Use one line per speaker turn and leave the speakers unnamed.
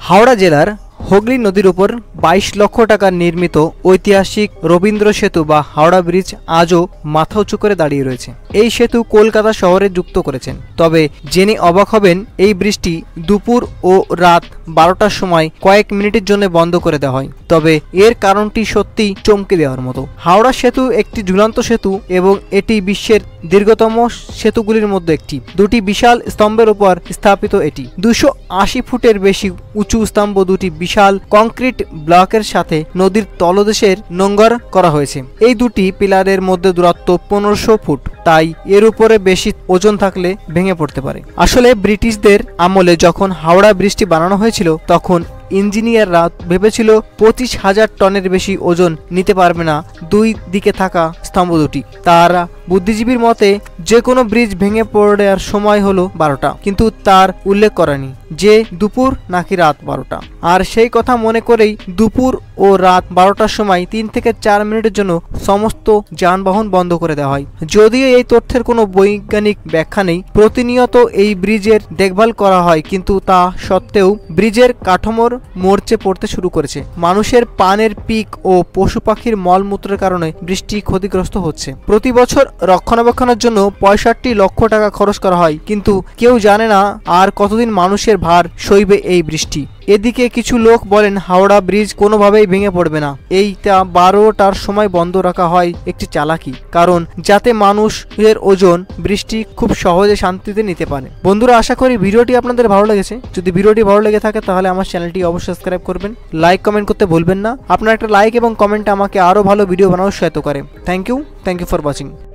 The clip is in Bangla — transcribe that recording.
হাওড়া জেলার হুগলি নদীর উপর 22 লক্ষ টাকার নির্মিত ঐতিহাসিক রবীন্দ্র সেতু বা হাওড়া ব্রিজ আজও মাথা উঁচু করে দাঁড়িয়ে রয়েছে। এই সেতু কলকাতা শহরে যুক্ত করেছেন। তবে জেনে অবাক হবেন, এই ব্রিজটি দুপুর ও রাত 12টার সময় কয়েক মিনিটের জন্য বন্ধ করে দেওয়া হয়। তবে এর কারণটি সত্যিই চমকে দেওয়ার মতো। হাওড়া সেতু একটি ঝুলন্ত সেতু এবং এটি বিশ্বের দীর্ঘতম সেতুগুলির মধ্যে একটি। দুটি বিশাল স্তম্ভের উপর স্থাপিত এটি 280 ফুটের বেশি উঁচু স্তম্ভ দুটি বিশাল কংক্রিট ব্লকের সাথে নদীর তলদেশের নোঙ্গর করা হয়েছে। এই দুটি পিলারের মধ্যে দূরত্ব 1500 ফুট, তাই এর উপরে বেশি ওজন থাকলে ভেঙে পড়তে পারে। আসলে ব্রিটিশদের আমলে যখন হাওড়া ব্রিজটি বানানো হয়েছিল তখন ইঞ্জিনিয়াররা ভেবেছিল 25,000 টনের বেশি ওজন নিতে পারবে না দুই দিকে থাকা স্তম্ভ দুটি। তারা বুদ্ধিজীবীর মতে যে কোনো ব্রিজ ভেঙে পড়ার সময় হলো 12টা, কিন্তু তার উল্লেখ করেনি যে দুপুর নাকি রাত 12টা। আর সেই কথা মনে করেই দুপুর ও রাত 12টার সময় 3 থেকে 4 মিনিটের জন্য সমস্ত যানবাহন বন্ধ করে দেওয়া হয়। যদিও এই তথ্যের কোনো বৈজ্ঞানিক ব্যাখ্যা নেই, প্রতিনিয়ত এই ব্রিজের দেখভাল করা হয়, কিন্তু তা সত্ত্বেও ব্রিজের কাঠামোর মরচে পড়তে শুরু করেছে। মানুষের পানের পিক ও পশু পাখির মলমূত্রের কারণে ব্রিজটি ক্ষতিগ্রস্ত হচ্ছে। প্রতি বছর রক্ষণাবেক্ষণের জন্য 65 লক্ষ টাকা খরচ করা হয়, কিন্তু কেউ জানে না আর কতদিন মানুষের ভার সইবে এই বৃষ্টি। এদিকে কিছু লোক বলেন হাওড়া ব্রিজ কোনোভাবেই ভেঙে পড়বে না। এইটা 12টার সময় বন্ধ রাখা হয় একটি চালাকি, কারণ যাতে মানুষের ওজন বৃষ্টি খুব সহজে শান্তিতে নিতে পারে। বন্ধুরা, আশা করি ভিডিওটি আপনাদের ভালো লেগেছে। যদি ভিডিওটি ভালো লেগে থাকে তাহলে আমার চ্যানেলটি অবশ্যই সাবস্ক্রাইব করবেন, লাইক কমেন্ট করতে ভুলবেন না। আপনার একটা লাইক এবং কমেন্ট আমাকে আরও ভালো ভিডিও বানানোর সহায়তা করে। Thank you for watching.